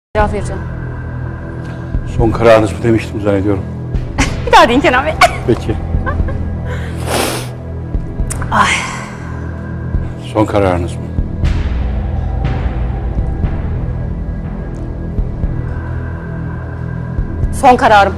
Cevap vereceğim. Son kararınız mı demiştim zannediyorum. Bir daha deyin Kenan Bey. Peki. Ay. Son kararınız mı? Son kararım.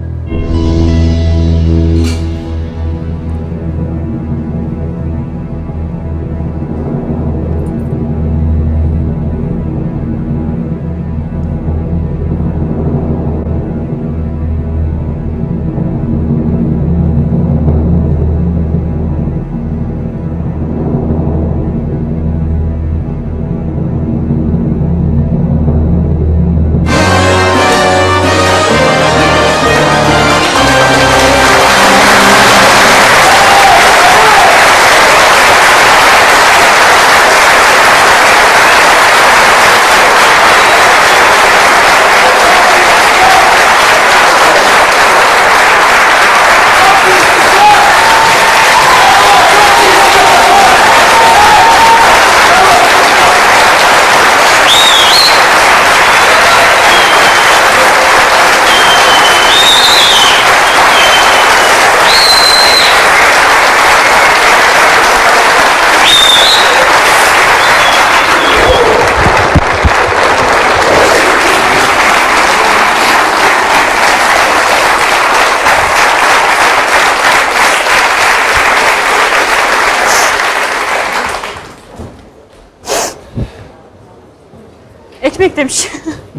Ekmek demiş.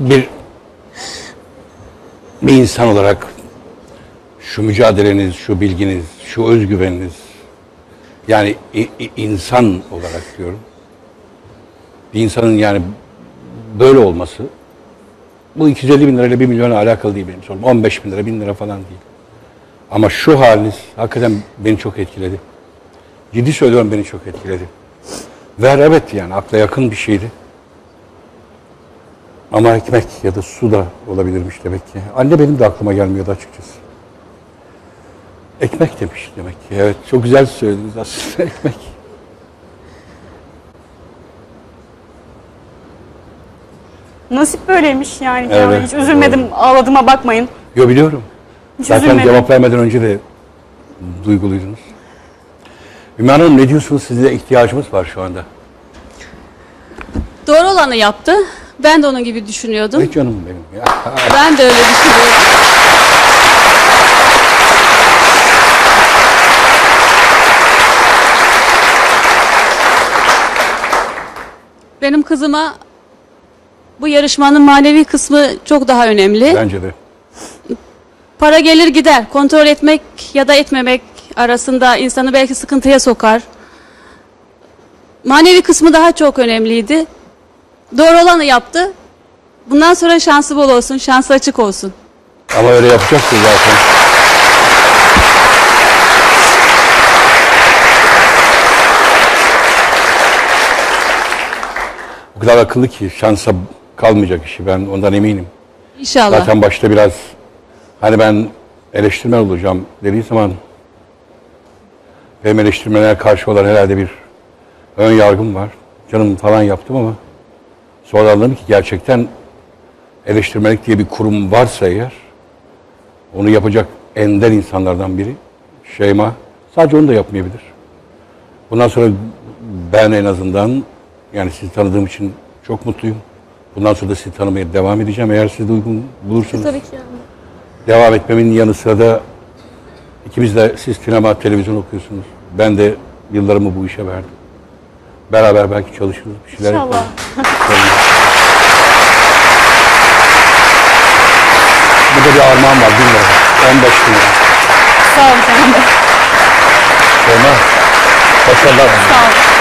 Bir insan olarak şu mücadeleniz, şu bilginiz, şu özgüveniniz, yani insan olarak diyorum, bir insanın yani böyle olması, bu 250 bin lirayla 1 milyona alakalı değil benim sorum. 15 bin lira, 1000 lira falan değil. Ama şu haliniz hakikaten beni çok etkiledi. Ciddi söylüyorum, beni çok etkiledi. Ve evet, yani akla yakın bir şeydi. Ama ekmek ya da su da olabilirmiş demek ki. Anne benim de aklıma gelmiyordu açıkçası. Ekmek demiş demek ki. Evet, çok güzel söylediniz aslında, ekmek. Nasip böyleymiş yani. Evet, Yani hiç üzülmedim, doğru. Ağladığıma bakmayın. Yo, biliyorum. Hiç zaten üzülmedim. Cevap vermeden önce de duyguluydunuz. Ümmü Hanım, ne diyorsunuz? Size ihtiyacımız var şu anda. Doğru olanı yaptı. Ben de onun gibi düşünüyordum. Ay canım benim ya. Ben de öyle düşünüyorum. Benim kızıma bu yarışmanın manevi kısmı çok daha önemli. Bence de. Para gelir gider. Kontrol etmek ya da etmemek arasında insanı belki sıkıntıya sokar. Manevi kısmı daha çok önemliydi. Doğru olanı yaptı. Bundan sonra şansı bol olsun, şansı açık olsun. Ama öyle yapacaksın zaten. O kadar akıllı ki şansa kalmayacak işi, ben ondan eminim. İnşallah. Zaten başta biraz hani ben eleştirmen olacağım dediği zaman benim eleştirmenlere karşı olan herhalde bir ön yargım var. Canım falan yaptım ama sonra anladım ki gerçekten eleştirmenlik diye bir kurum varsa eğer, onu yapacak ender insanlardan biri Şeyma. Sadece onu da yapmayabilir. Bundan sonra ben en azından, yani sizi tanıdığım için çok mutluyum. Bundan sonra da sizi tanımaya devam edeceğim. Eğer siz de uygun bulursanız. Tabii ki. Devam etmemin yanı sıra da ikimiz de, siz sinema, televizyon okuyorsunuz. Ben de yıllarımı bu işe verdim. Beraber belki çalışırız, bir şeyler İnşallah. yaparız. Burada bir armağan var, 1000 lira. 15 bin lira. Sağ olun Kenan Bey. Şeyma, başarılar. Sağ olun.